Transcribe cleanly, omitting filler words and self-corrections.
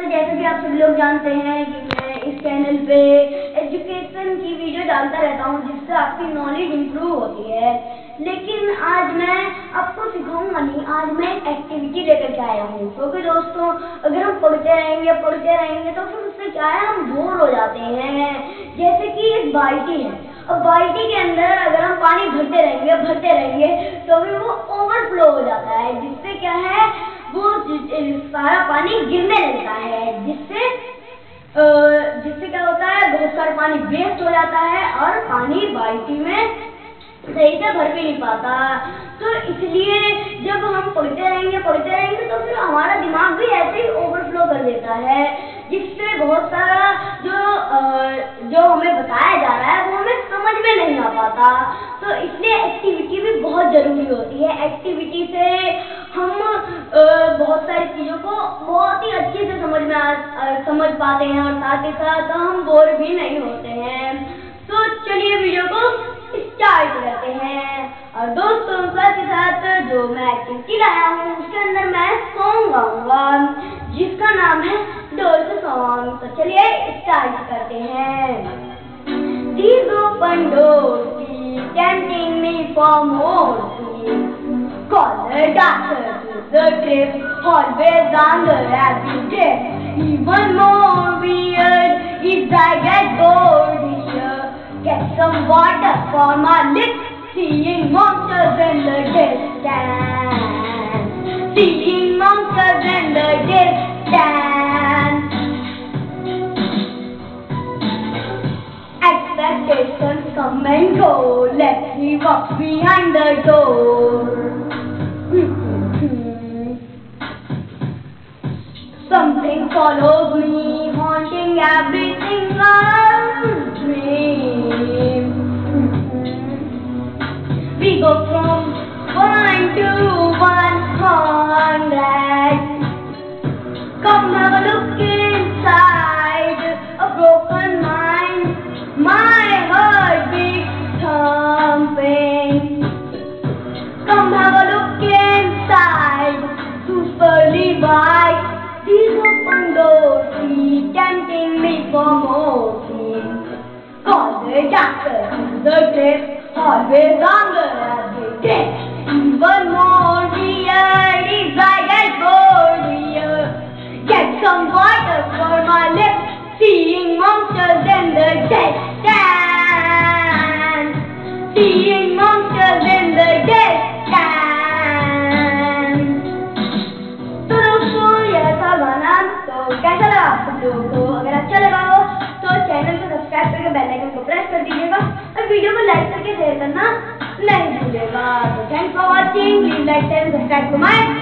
जैसे कि आप सभी लोग जानते हैं कि मैं इस चैनल पे एजुकेशन की वीडियो डालता रहता हूँ जिससे आपकी नॉलेज इम्प्रूव होती है। लेकिन आज मैं आपको सिखाऊंगा नहीं, आज मैं एक एक्टिविटी लेकर के आया हूँ। क्योंकि दोस्तों अगर हम पढ़ते रहेंगे तो फिर उससे क्या है, हम बोर हो जाते हैं। जैसे कि एक बाल्टी है, अब बाल्टी के अंदर अगर हम पानी भरते रहेंगे तो फिर वो ओवरफ्लो हो जाता है, जिससे क्या है वो सारा पानी गिरने लगता है, जिससे क्या होता है बहुत सारा पानी वेस्ट हो जाता है और पानी बाल्टी में सही से भर भी नहीं पाता। तो इसलिए जब हम पढ़ते रहेंगे तो फिर हमारा दिमाग भी ऐसे ही ओवरफ्लो कर देता है, जिससे बहुत सारा जो हमें बताया जा रहा है वो हमें समझ में नहीं आ पाता। तो इसलिए एक्टिविटी भी बहुत जरूरी होती है। एक्टिविटी से हम बहुत सारी चीजों को बहुत ही अच्छे से समझ पाते हैं और साथ ही साथ हम बोर भी नहीं होते हैं। तो चलिए वीडियो को स्टार्ट करते हैं। और दोस्तों साथ ही साथ जो मैं एक्टिविटी लाया हूँ उसके अंदर मैं सॉन्ग गाऊंगा जिसका नाम है डोल्स सॉन्ग। तो चलिए स्टार्ट करते हैं। These open doors keep tempting me for more. Call the doctor to the trip, always on the every day. Even more weird is I get bored here. Get some water for my lips, seeing monsters in the distance. Seeing monsters in the distance. Expectations come and go. Let's see what's behind the door. Something follows me, haunting everything around me. We go from 1 to 100. Come have a look inside a broken mind. My heart beats thumping. Come have a look inside, superly wide. These open doors keep tempting me for more. Call the doctor to the trip, always on the every day. Even more weird is I get bored here. Get some water for my lips, seeing monsters in the distance. Seeing monsters in the distance. तो दोस्तों ये था गाना। तो कैसा लगा आप सब लोगों को? अगर अच्छा लगा हो तो चैनल को सब्सक्राइब करके बेल आइकन को प्रेस कर दीजिएगा और वीडियो को लाइक करके शेयर करना नहीं भूलिएगा। तो thanks for watching, please like and subscribe to my